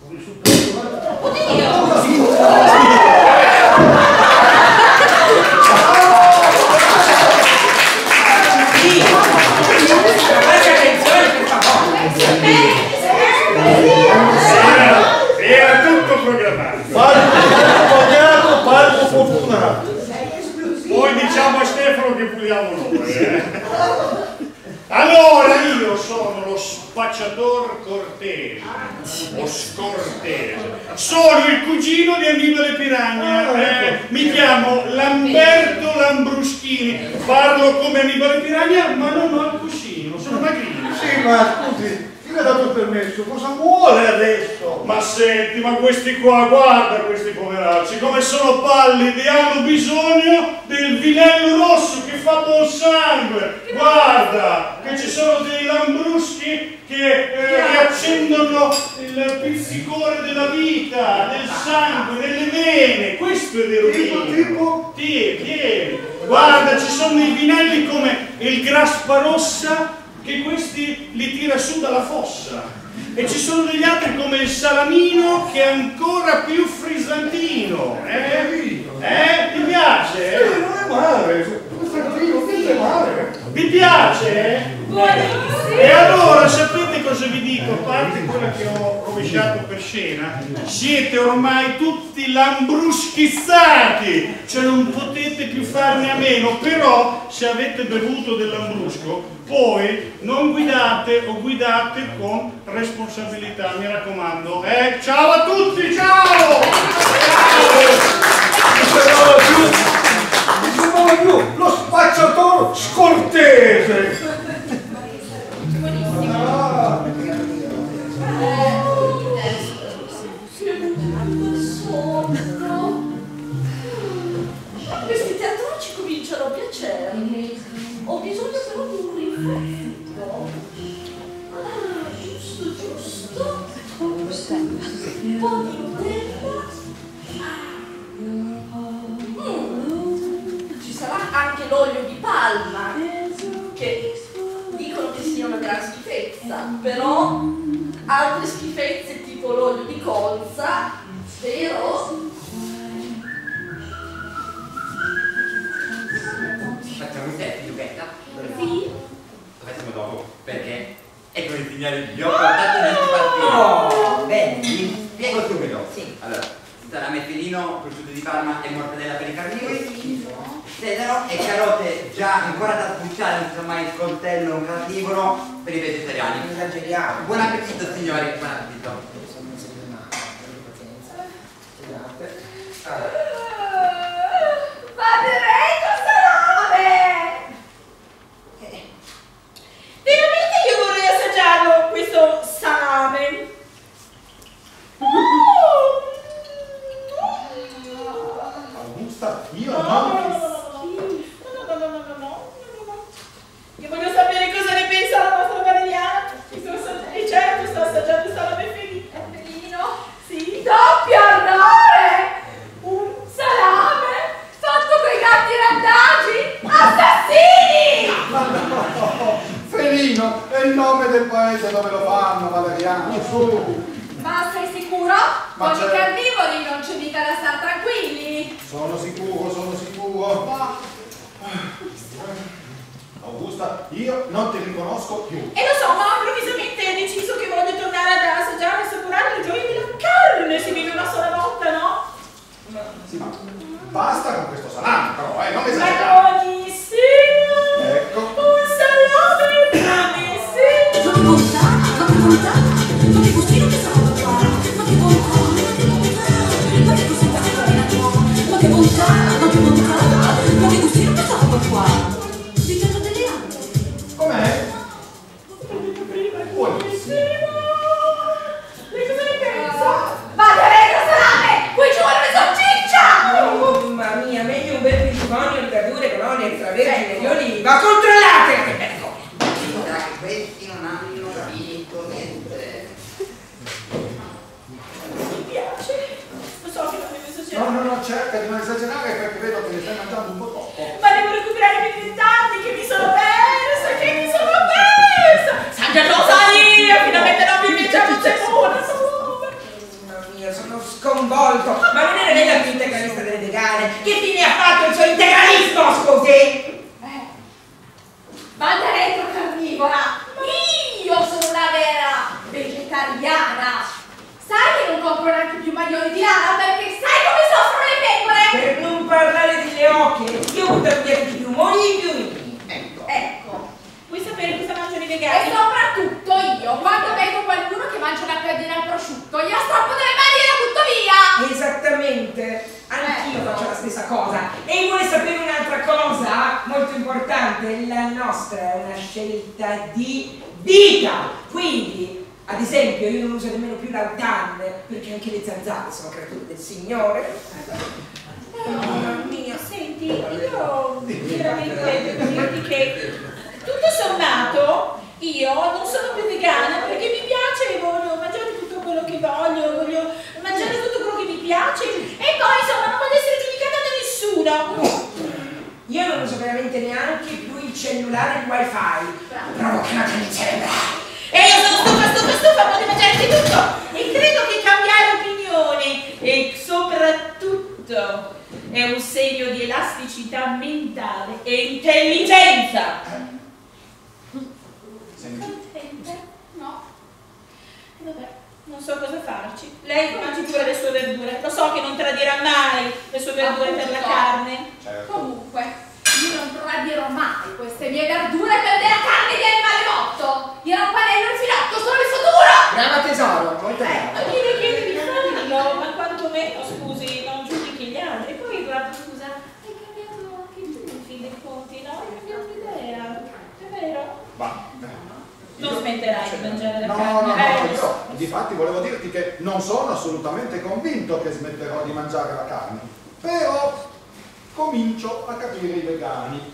Speaker 12: Era tutto programmato.
Speaker 3: Palco pagato, palco fortunato.
Speaker 12: Poi diciamo a Stefano che puliamo noi. Eh? Allora io sono lo spacciator cortese o scortese. Sono il cugino di Annibale Piragna. Eh, mi chiamo Lamberto Lambruschini. Parlo come Annibale Piragna, ma non ho il cuscino, sono magrino.
Speaker 3: Sì, ma scusi, chi le ha dato il permesso? Cosa vuole adesso?
Speaker 12: Ma senti, ma questi qua, guarda questi poveracci, come sono pallidi, hanno bisogno del vinello rosso che fa buon sangue. Guarda, che ci sono dei lambruschi che eh, riaccendono il pizzicore della vita, del sangue, delle vene. Questo è vero vino.
Speaker 3: Tipo?
Speaker 12: Tieni, tieni. Guarda, ci sono dei vinelli come il Grasparossa, che questi li tira su dalla fossa, e ci sono degli altri come il Salamino che è ancora più frisantino. Eh? Eh? Ti piace?
Speaker 9: Sì, non è male, non è male.
Speaker 12: Vi piace? E allora sapete cosa vi dico? A parte quella che ho rovesciato per scena, siete ormai tutti lambruschizzati, cioè non potete più farne a meno. Però se avete bevuto del lambrusco poi non guidate o guidate con responsabilità, mi raccomando. Eh? Ciao a tutti, ciao!
Speaker 3: Non si muove più, lo spacciatore scortese.
Speaker 6: Ah. Questi teatrocci cominciano a piacermi. Ho bisogno però di un rinfresco. Ah, giusto, giusto. Un po' di Nutella. Mm. Ci sarà anche l'olio di palma, che dicono che sia una gran schifezza, però altre schifezze tipo l'olio di colza, spero.
Speaker 5: Facciamo i testi. Sì. Allora, salame filino, prosciutto di Parma e mortadella per i carnivori, sedano e carote già ancora da sbucciare, non so mai il coltello, un carnivoro per i vegetariani. Non esageriamo. Buon appetito signori, buon appetito.
Speaker 11: Maderetto salame! Veramente io vorrei assaggiarlo, questo salame.
Speaker 9: Augusta, io
Speaker 11: no,
Speaker 9: no.
Speaker 11: No, no, no, no, no, no, no. Io voglio sapere cosa ne pensa la nostra Valeriana. E certo sta assaggiando il salame felino. Sì.
Speaker 10: Doppio orrore! Un salame fatto coi gatti randagi! Assassini!
Speaker 9: Ma no, Felino è il nome del paese dove lo fanno, Valeriano, su.
Speaker 10: Ma sei sicuro?
Speaker 9: Ma
Speaker 10: Con i
Speaker 9: c'è-
Speaker 10: carnivori non c'è mica da star tranquilli.
Speaker 9: Sono sicuro, sono sicuro. Augusta, io non ti riconosco più.
Speaker 11: E lo so, ma improvvisamente hai deciso che voglio tornare ad assaggiare e assaporare le gioie della carne. Si vive una sola volta, no?
Speaker 9: Sì, ma basta con questo salame, però, eh, non esagerare.
Speaker 11: Ma buonissimo!
Speaker 9: Ecco.
Speaker 11: Un salame bravissimo! Ma che bontà, ma che bontà, ma che gustino che salame qua, ma che bontà, ma che bontà, ma che cos'è che salame qua, ma che bontà, ma che bontà, ma che gustino che salame qua. Dicendo delle altre.
Speaker 9: Com'è?
Speaker 11: Buonissimo! Lei cosa ne pensa?
Speaker 10: Maderetto salame! Qui ci vuole una salsiccia!
Speaker 8: Oh, mamma mia, meglio un bel matrimonio di verdure, colonie, extravergini e oliva. Controllate che bello!
Speaker 5: Chissà che questi non hanno capito niente.
Speaker 11: Mi piace. Lo so che non devo esagerare.
Speaker 9: No, no, no, cerca di non esagerare perché vedo che ne stai mangiando un po' troppo.
Speaker 11: Ma devo recuperare i miei vent'anni che mi sono persa, che mi sono persa! Santa Rosalia, finalmente non mi piace voce buona!
Speaker 8: Mamma mia, sono sconvolto! Ma non era lei la più integralista delle vegane? Che fine ha fatto il suo integralismo, scusi?
Speaker 10: Maderetto carnivora! Io sono una vera vegetariana! Sai che non compro neanche più maglioni di lana perché sai come soffrono le pecore?
Speaker 8: Per non parlare delle occhie, io ho buttato via tutti i piumoni e i piumini. Ecco.
Speaker 10: Ecco.
Speaker 11: Vuoi sapere cosa mangiano i
Speaker 10: E
Speaker 11: vegani?
Speaker 10: soprattutto io, quando vedo qualcuno che mangia una piadina al prosciutto, gliela strappo dalle mani e la butto via!
Speaker 8: Esattamente, anch'io faccio la stessa cosa. E vuole sapere un'altra cosa molto importante? La nostra è una scelta di vita. Quindi, ad esempio, io non uso nemmeno più l'autan perché anche le zanzare sono creature del Signore.
Speaker 11: Mamma mia, senti, io veramente devo dirti che tutto sommato io non sono più vegana perché mi piace e voglio mangiare tutto quello che voglio, voglio mangiare tutto quello che mi piace e poi insomma non voglio essere giudicata da nessuno.
Speaker 8: Io non uso veramente neanche più il cellulare e il wifi. Provoca una crisi cerebrale.
Speaker 11: E io sono stufa, stufa, stufa, voglio mangiare di tutto e credo che cambiare opinione e soprattutto è un segno di elasticità mentale e intelligenza. Contenta? No. Vabbè, non so cosa farci. Lei mangi pure le sue verdure. Lo so che non tradirà mai le sue verdure per la carne.
Speaker 9: Certo.
Speaker 10: Comunque, io non tradirò mai queste mie verdure per della carne di animale morto! Il rampanello e il filotto sono il futuro!
Speaker 8: Brava tesoro, molto
Speaker 11: Eh,
Speaker 8: brava.
Speaker 11: chi le chiede di farlo? Ma quantomeno, scusi, non giudichi gli altri. Poi guarda, scusa, hai cambiato anche tu in fin dei conti, no? Hai cambiato idea, è vero?
Speaker 9: Ma,
Speaker 11: Non smetterai di mangiare la
Speaker 9: no,
Speaker 11: carne.
Speaker 9: no, no,
Speaker 11: eh,
Speaker 9: io difatti volevo dirti che non sono assolutamente convinto che smetterò di mangiare la carne, però comincio a capire i vegani.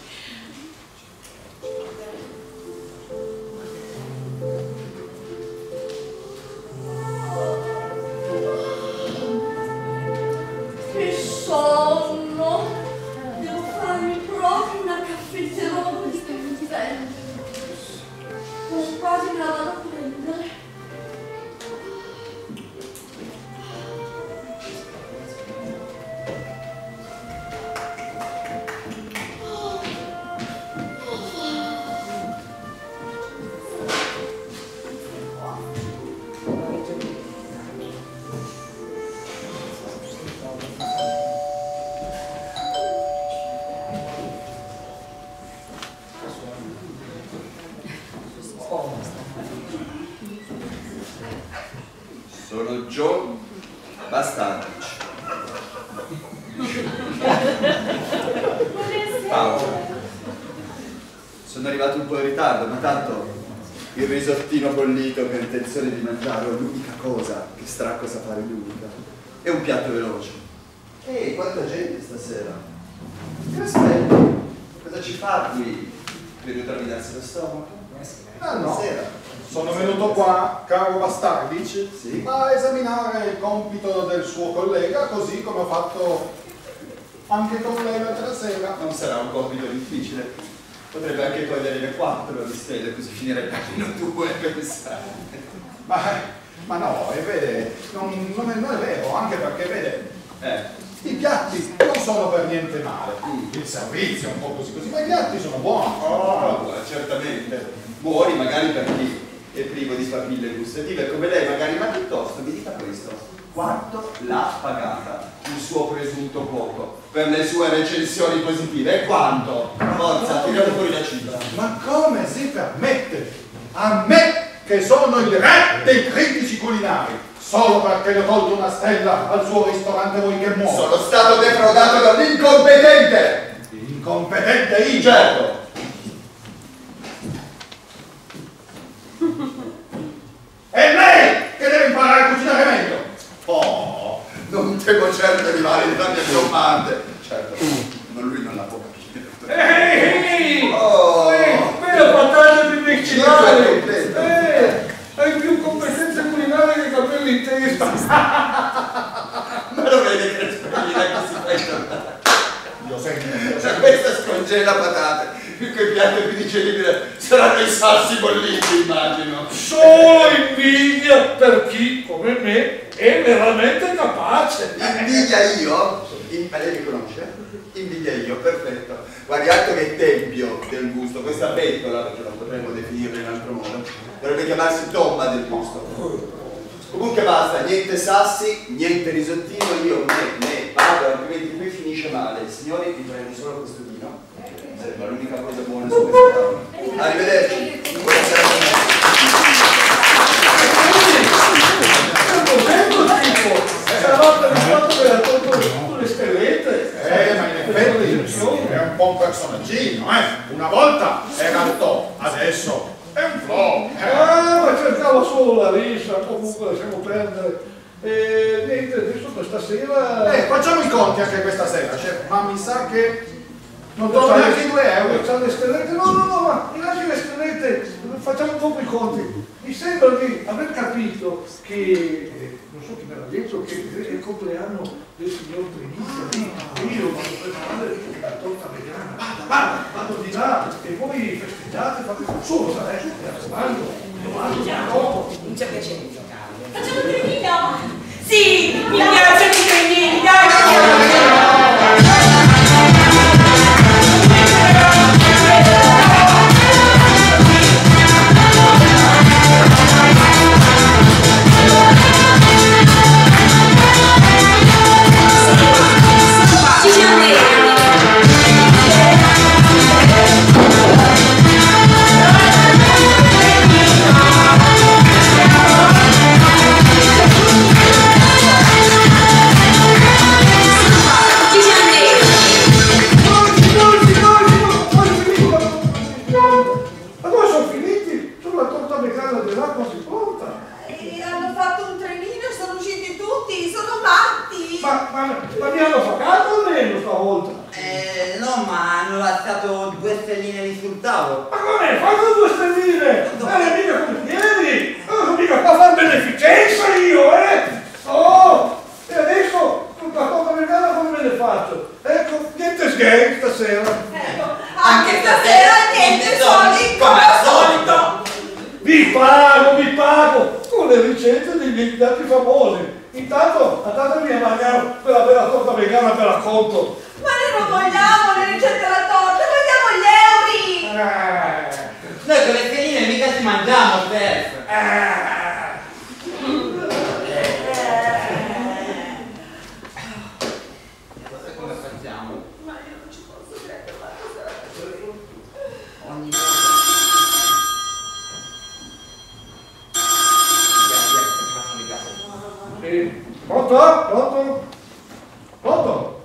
Speaker 6: Che sonno! Devo farmi proprio una caffetterona di caffè. Quasi me la vado a prendere.
Speaker 4: Sono Joe Bastardic. Pausa. Sono arrivato un po' in ritardo, ma tanto il risottino bollito che ho intenzione di mangiare è l'unica cosa che Stracco sa fare l'unica. È un piatto veloce. Ehi, quanta gente stasera! Che aspetti? Cosa ci fa qui? Venuto a darsi lo stomaco?
Speaker 9: Ah no,
Speaker 4: Buonasera.
Speaker 9: sono venuto qua, caro Bastardic,
Speaker 4: Sì.
Speaker 9: a esaminare il compito del suo collega, così come ho fatto anche con lei l'altra sera.
Speaker 4: Non sarà un compito difficile. Potrebbe anche togliere le quattro di stelle, così finire almeno due, pensare.
Speaker 9: Ma, ma no, e vede, non, non, è, non è vero, anche perché vede,
Speaker 4: Eh.
Speaker 9: i piatti non sono per niente male. Il servizio è un po' così così, ma i piatti sono buoni.
Speaker 4: Oh, certamente. Buoni magari per chi è privo di papille gustative come lei magari, ma piuttosto mi dica questo: quanto l'ha pagata il suo presunto cuoco per le sue recensioni positive? E quanto? Forza, tiriamo fuori la cifra.
Speaker 9: Ma come si permette? A me, che sono il re dei critici culinari, solo perché le ho tolto una stella al suo ristorante voi che muoio.
Speaker 4: Sono stato defraudato da un incompetente!
Speaker 9: Incompetente io?
Speaker 4: Certo!
Speaker 9: È lei che deve imparare a cucinare meglio!
Speaker 4: Oh, non temo certo di male della mia domande. Certo, ma lui non la può capire.
Speaker 3: Ehi!
Speaker 4: Oh!
Speaker 3: Bella patata di medicinali!
Speaker 4: Certo,
Speaker 3: Eh, hai più competenze culinarie che capelli in testa!
Speaker 4: Ma lo vede che spagna che si fa intornare?
Speaker 9: Io sento,
Speaker 4: Cioè questa scongela patate, più che il piatto più digeribile saranno i salsi bolliti, immagino.
Speaker 3: Solo invidia per chi, come me, è veramente capace!
Speaker 4: Invidia io? In, ma lei mi conosce? Invidia io, perfetto. Guardi, altro che tempio del gusto, questa bettola, perché non potremmo definirla in altro modo, dovrebbe chiamarsi tomba del gusto. Comunque basta, niente sassi, niente risottino, io me ne vado, altrimenti qui finisce male. Signori, vi prendo solo questo vino, mi sembra l'unica cosa buona su questa tavola. Arrivederci. Buonasera a
Speaker 3: Sarà per il fatto che ha tolto le stellette?
Speaker 9: Eh, ma in effetti è un buon personaggino, eh? Una volta era il top, adesso è un flop.
Speaker 3: Ah, ma cercavo solo la rissa, comunque lasciamo perdere. E niente, adesso questa sera...
Speaker 9: Eh, facciamo i conti anche questa sera, chef, ma mi sa che non torno neanche i due euro.
Speaker 3: C'ha le stellette? No, no, no, ma lasci le stellette, facciamo un po' i conti. Mi sembra di aver capito che, eh, non so chi me l'ha detto, che è il compleanno del signor Trenizia, e io vado a preparare la torta vegana. Vada, vada, vado di là e voi festeggiate, fate qualcosa, eh, mi raccomando, domani dopo.
Speaker 8: Non c'è piacere giocare. Facciamo un trenino? Sì, mi piacciono i trenini, dai, dai!
Speaker 3: Ma, ma, ma mi hanno pagato almeno stavolta?
Speaker 5: Eh, no, ma hanno lasciato due stelline sul tavolo.
Speaker 3: Ma come? Fanno due stelline! Eh, mica come ieri! Non sono mica qua a fare beneficenza io, eh! Oh! E adesso, la cosa vegana come me ne faccio? Ecco, niente sgay stasera.
Speaker 10: Ecco, anche stasera niente soldi come al solito.
Speaker 3: Vi pago, vi pago! Con le ricette dei miei piatti famosi. Intanto andatemi a mangiare quella bella torta vegana per racconto.
Speaker 10: Ma noi non vogliamo le ricette della torta, vogliamo gli euro!
Speaker 3: Eh.
Speaker 5: Noi con le stelline mica si mangiamo, chef.
Speaker 3: Eh.
Speaker 5: Come facciamo?
Speaker 10: Ma io non ci posso credere, ma cosa
Speaker 5: Ogni volta. Via, via, facciamo di casa.
Speaker 3: Sì. Pronto? Pronto? Pronto?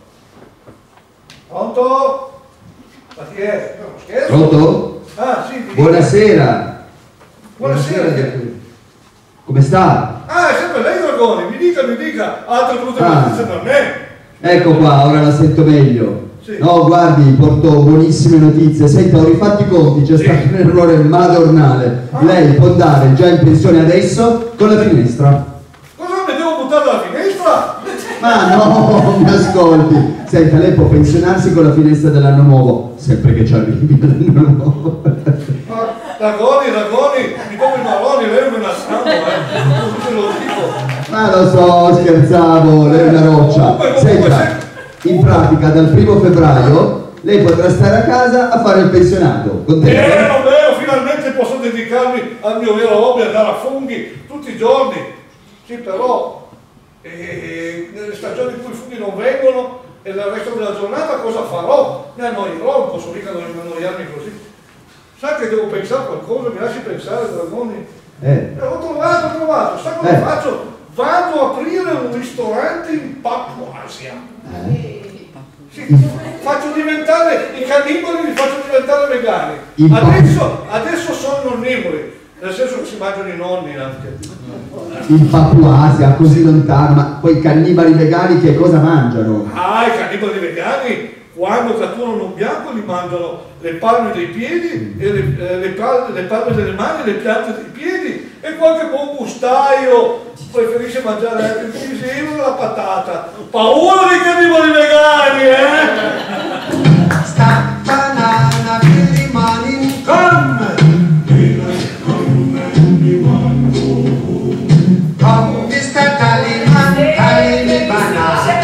Speaker 3: Pronto? Ma chi è? No, scherzo?
Speaker 7: Pronto?
Speaker 3: Ah, sì. Di...
Speaker 7: Buonasera.
Speaker 3: Buonasera.
Speaker 7: Buonasera. Come sta?
Speaker 3: Ah, è sempre lei Dragoni, mi dica, mi dica, altre brutte
Speaker 7: Ah.
Speaker 3: notizie per me.
Speaker 7: Ecco qua, ora la sento meglio.
Speaker 3: Sì.
Speaker 7: No, guardi, porto buonissime notizie. Senta, ho rifatto i conti, c'è stato un errore madornale.
Speaker 3: Ah.
Speaker 7: Lei può andare già in pensione adesso con la finestra.
Speaker 3: Cosa mi devo buttare dalla finestra?
Speaker 7: Ma no, mi ascolti. Senta, lei può pensionarsi con la finestra dell'anno nuovo, sempre che ci arrivi l'anno nuovo.
Speaker 3: Ah, Dragoni, Dragoni, mi do i marroni, lei me la sanno, eh. Non te lo dico.
Speaker 7: Ma lo so, scherzavo, lei è una roccia.
Speaker 3: Comunque, comunque,
Speaker 7: Senta, in pratica dal primo febbraio lei potrà stare a casa a fare il pensionato. Contento?
Speaker 3: Eh, vabbè, finalmente posso dedicarmi al mio vero hobby, andare a funghi tutti i giorni. Sì, però eh, nelle stagioni in cui i funghi non vengono e nel resto della giornata cosa farò? Mi annoierò, non posso mica annoiarmi così. Sa che devo pensare a qualcosa, mi lasci pensare, Dragoni?
Speaker 7: Eh.
Speaker 3: Eh, ho trovato, ho trovato, sa cosa
Speaker 7: Eh.
Speaker 3: faccio? Vado a aprire un ristorante in Papua-Asia.
Speaker 7: Eh.
Speaker 3: Sì, faccio diventare i cannibali, li faccio diventare vegani.
Speaker 7: In
Speaker 3: Adesso, adesso sono nonnivori, nel senso che si mangiano i nonni anche.
Speaker 7: In Papua-Asia, così lontano, ma poi i cannibali vegani che cosa mangiano?
Speaker 3: Ah, i cannibali vegani, quando catturano un bianco, gli mangiano le palme dei piedi, e le, eh, le, pal- le palme delle mani, le piante dei piedi, e qualche buon gustaio preferisce mangiare anche il pisino e la patata. Paura dei cannibali vegani, eh?
Speaker 13: Sta banana che rimane in come come sta taliman tali banana.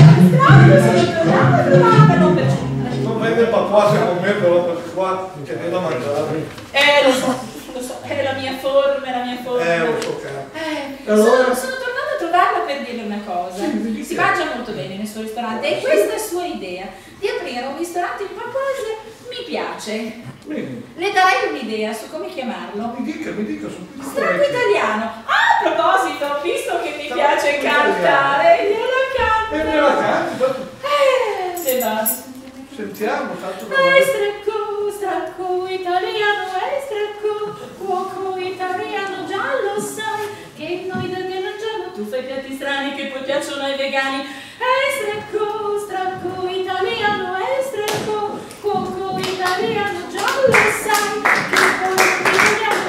Speaker 3: Non vende il papà con me, però perché qua c'è niente da mangiare.
Speaker 11: Eh, lo so, lo so, è la mia forma, è la mia forma.
Speaker 3: Eh, lo so, caro.
Speaker 11: Eh,
Speaker 3: Allora?
Speaker 11: sono, sono tornata a trovarla per dirle una cosa.
Speaker 3: Sì,
Speaker 11: si mangia molto bene nel suo ristorante e questa sua idea di aprire un ristorante in Papua-Asia mi piace.
Speaker 3: Bene.
Speaker 11: Le darei un'idea su come chiamarlo.
Speaker 3: Mi dica, mi dica, sono più
Speaker 11: Stracco italiano. Ah, a proposito, visto che mi piace cantare, gliela canto.
Speaker 3: E me la canti, tanto-
Speaker 11: Eh, se va.
Speaker 3: sentiamo, tanto da
Speaker 11: Eh, stracco, stracco italiano, eh, stracco, cuoco italiano, già lo sai che noi da te mangiamo, tu fai piatti strani che poi piacciono ai vegani. Eh, stracco, stracco italiano, eh, stracco, cuoco italiano, già lo sai che poi ti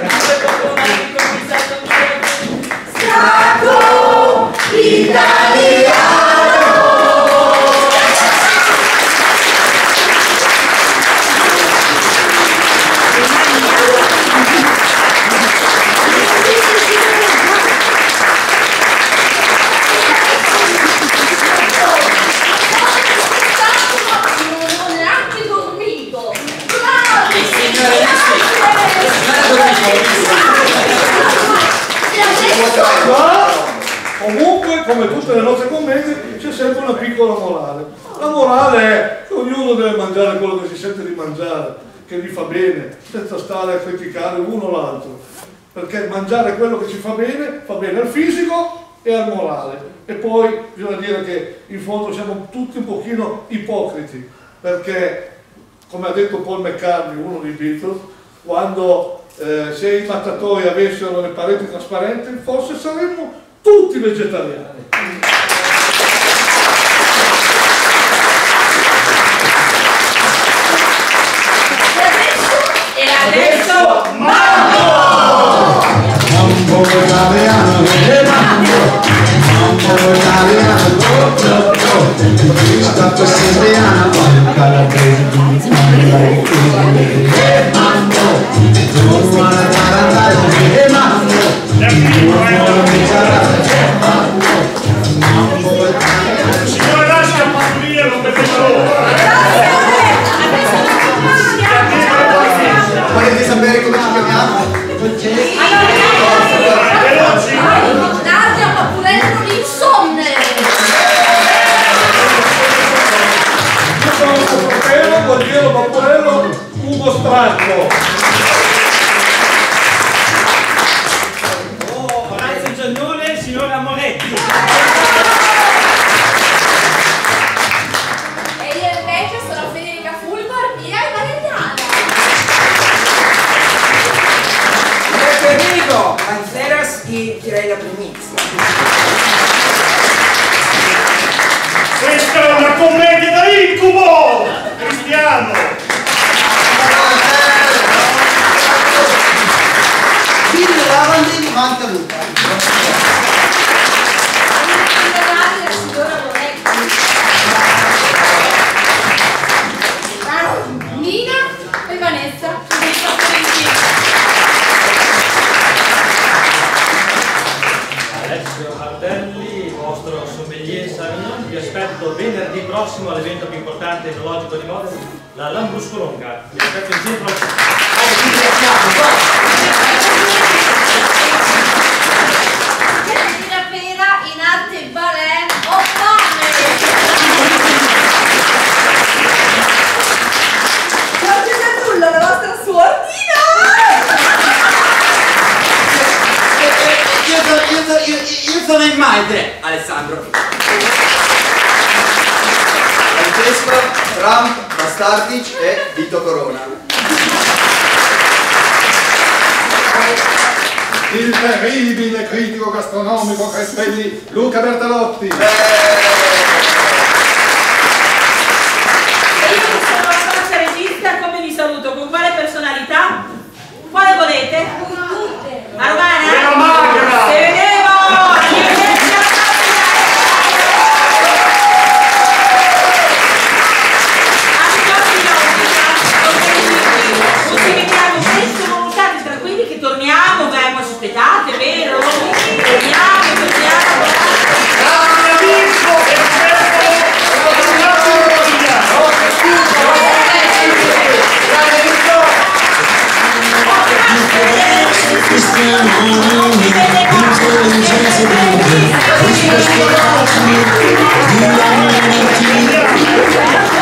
Speaker 11: vogliamo. Stracco italiano.
Speaker 6: Non ho neanche dormito.
Speaker 3: Ma comunque, come tutte le nostre commedie, c'è sempre una piccola morale. La morale è che ognuno deve mangiare quello che si sente di mangiare, che gli fa bene, senza stare a criticare uno o l'altro. Perché mangiare quello che ci fa bene, fa bene al fisico e al morale. E poi bisogna dire che in fondo siamo tutti un pochino ipocriti, perché, come ha detto Paul McCartney, uno dei Beatles, quando eh, se i mattatori avessero le pareti trasparenti, forse saremmo tutti vegetariani.
Speaker 11: E adesso
Speaker 13: Mambo! Mambo italiano, eh, mambo! Mambo italiano, go, go, go! Questa siciliana, poi calabrese, eh, mambo! Non vuole andare, eh, mambo! Non vuole andare, eh, mambo! Mambo italiano!
Speaker 12: Signore, lascia via, non vedo l'ora.
Speaker 4: Volete sapere come ci chiamiamo?
Speaker 6: Nadia Pappurello l'insonne!
Speaker 3: Io sono Pappurello, Gualtiero Pappurello, Ugo Stracco.
Speaker 12: cristiano.
Speaker 2: Quindi la lavandina manca Luca.
Speaker 10: Nina e Vanessa.
Speaker 16: Alessio Martelli, vostro sommelier Savignon, vi aspetto venerdì prossimo all'evento più importante enologico di Modena, la Lambruscolonga. Vi aspetto in centro.
Speaker 10: Pera in arte ballet o donne.
Speaker 6: Giorgio Giannulla, la vostra suordina!
Speaker 5: Io sono, io sono, io, io sono il madre, Alessandro.
Speaker 4: Francesco, Trump, Bastardic e Vito Corona.
Speaker 9: Il terribile critico gastronomico Crestelli, Luca Bertalotti.
Speaker 11: E io sono la falsa regista, come vi saluto? Con quale personalità? Quale volete? La romana?
Speaker 12: La magra!
Speaker 11: Se vedevo! Arrivederci alla prossima! Ci vediamo presto, non state tranquilli che torniamo, vengo aspettate, vero? Torniamo, torniamo!
Speaker 13: Cristiano,